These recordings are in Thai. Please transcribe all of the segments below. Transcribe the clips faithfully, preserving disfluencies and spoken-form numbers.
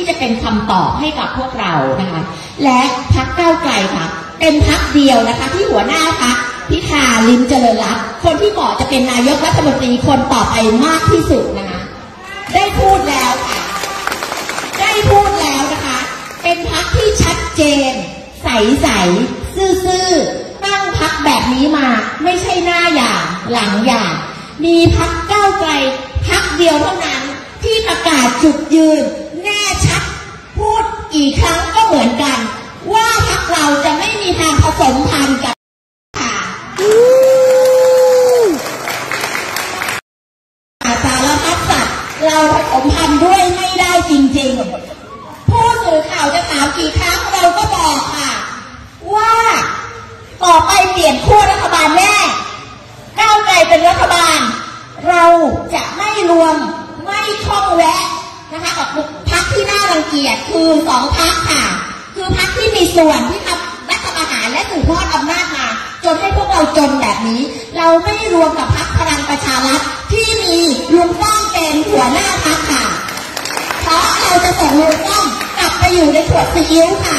ที่จะเป็นคำตอบให้กับพวกเรานะคะและพรรคก้าวไกลค่ะเป็นพรรคเดียวนะคะที่หัวหน้าพรรคพิธาลิ้มเจริญรัตน์คนที่เหมาะจะเป็นนายกรัฐมนตรีคนต่อไปมากที่สุดนะคะได้พูดแล้วค่ะได้พูดแล้วนะคะเป็นพรรคที่ชัดเจนใสๆซื่อๆตั้งพรรคแบบนี้มาไม่ใช่หน้าอย่างหลังอย่างมีพรรคก้าวไกลพรรคเดียวเท่านั้นที่ประกาศจุดยืนแน่ชัดพูดกี่ครั้งก็เหมือนกันว่าพรรคเราจะไม่มีทางผสมพันธุ์กับค่ะสารพัดสัตว์เราผสมพันธุ์ด้วยไม่ได้จริงๆผู้สื่อข่าวจะถามกี่ครั้งเราก็บอกค่ะว่าต่อไปเปลี่ยนขั้วรัฐบาลแน่ก้าวไกลเป็นรัฐบาลเราจะไม่รวมไม่ช่องแวะนะคะกับพรรคที่น่ารังเกียจคือสองพรรคค่ะคือพรรคที่มีส่วนที่ทำรัฐประหารและสืบทอดอำนาจมาจนให้พวกเราจนแบบนี้เราไม่รวมกับพรรคพลังประชารัฐที่มีลุงป้อมเป็นหัวหน้าพรรคค่ะเพราะเราจะส่งลุงป้อมกลับไปอยู่ในขวดซีอิ๊วค่ะ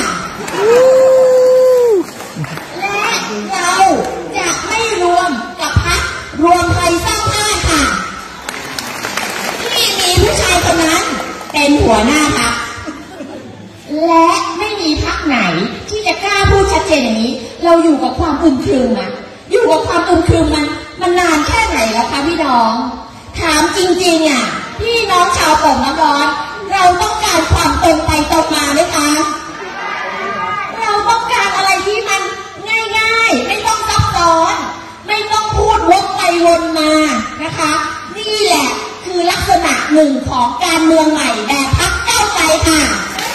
และเราจะไม่รวมกับพรรครวมไทยสร้างชาติค่ะที่มีผู้ชายคนนั้นเป็นหัวหน้าพรรคและไม่มีพรรคไหนที่จะกล้าพูดชัดเจนอย่างนี้เราอยู่กับความอึมครึมอะอยู่กับความอึมครึมมันมันนานแค่ไหนแล้วคะพี่น้องถามจริงๆอะพี่น้องชาวโป่งน้ำร้อนเราต้องการความตรงไปตรงมาไหมคะเราต้องการอะไรที่มันง่ายๆไม่ต้องซับซ้อนไม่ต้องพูดวกไปวนมานะคะนี่แหละคือลักษณะหนึ่งของการเมืองใหม่แบบพรรคก้าวไกลค่ะ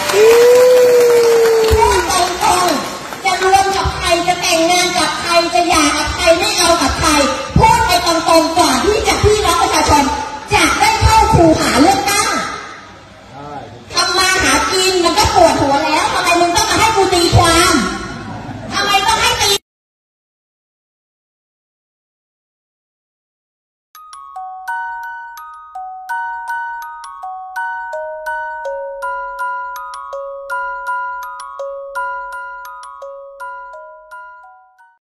พูดตรงๆจะรวมกับใครจะแต่งงานกับใครจะหย่ากับใครไม่เอากับใครพูดไปตรงๆก่อน